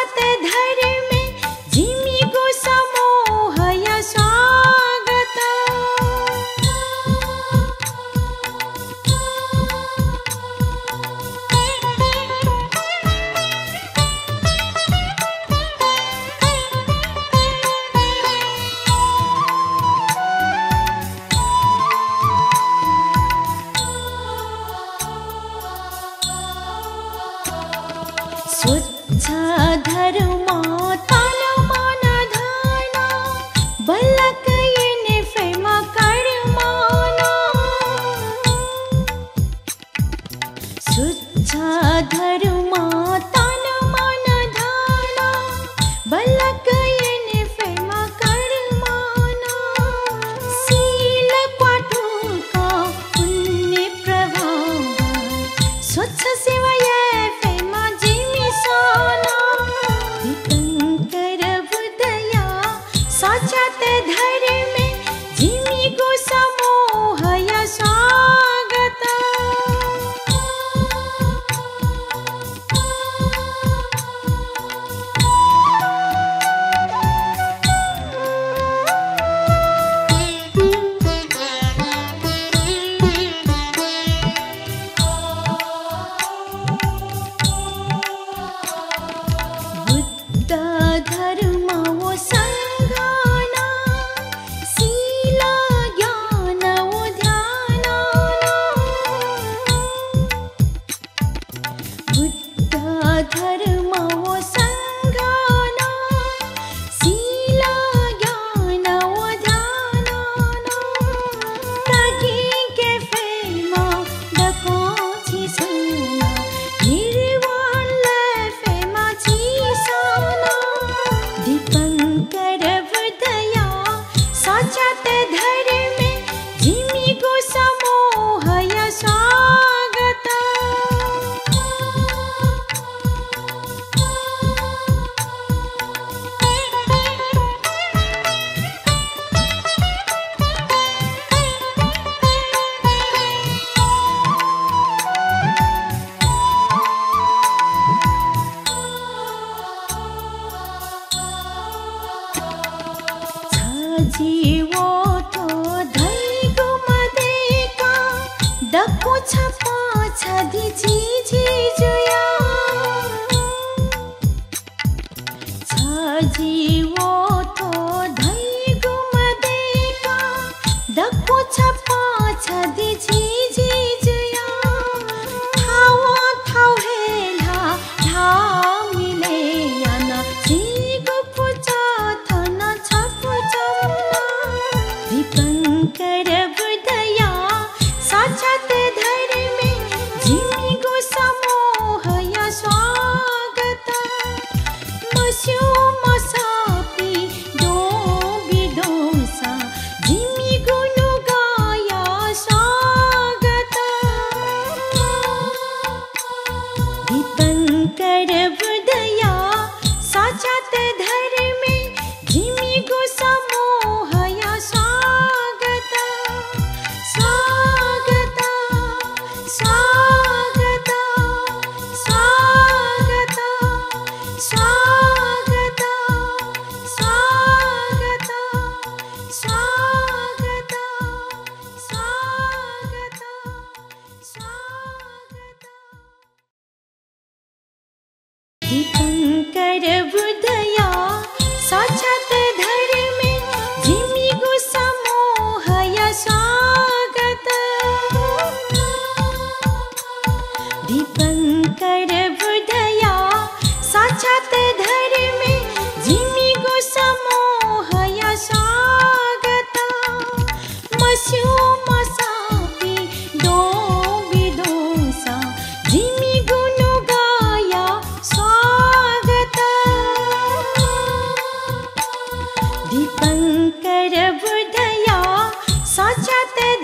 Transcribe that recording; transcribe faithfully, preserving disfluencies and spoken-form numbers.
साक्षात धर्मे जिमिगो समूहय स्वागत। स्वच्छ धर्म तन मन धन बलक येने फेम कर्मन। स्वच्छ धर्म तन मन धन बलक येने फेम कर्मन। शील पाठुक पुण्य प्रभाव स्वच्छ सेवय साक्षात धर्मे जिमिगो समूहय स्वागत। बुद्ध धर्म वो संघाना शील ज्ञान वो ध्यानाना। बुद्ध धर्म वो संघाना शील ज्ञान वो ध्यानाना। ताकि के फेमा डको छी सुना निर्वाण ले फेमा छी सोना। दीपंकर बुद्धया साक्षात धर्मे जिमिगो समूहय स्वागत। जीवो तो धैगो मदेका डको छपा छदी जी जुया। जीवो तो धैगो मदेका डको छपा छदी जी जुया। थावा थाव हेला धा मिले याना जीगो पुचा थना छपु चमना। दीपंकर बुद्धया साक्षात धर्मे जिमिगो समूहय स्वागत। मस्यो मसापि दो विदोसा जिमिगो नुगाया स्वागत। दीपंकर बुद्धया साक्षात धर्मे जिमिगो समूहय स्वागत। स्वागत स्वागत स्वागत स्वागत स्वागत स्वागत स्वागत स्वागत। दीपंकर बुद्धया साक्षात धर्मे जिमिगो समूहय स्वागत। दीपंकर बुद्धया साक्षात धर्मे जिमिगो समूहय स्वागत। मस्यो मसापि दो विदोसा जिमिगो नुगाया स्वागत। दीपंकर बुद्धया साक्षात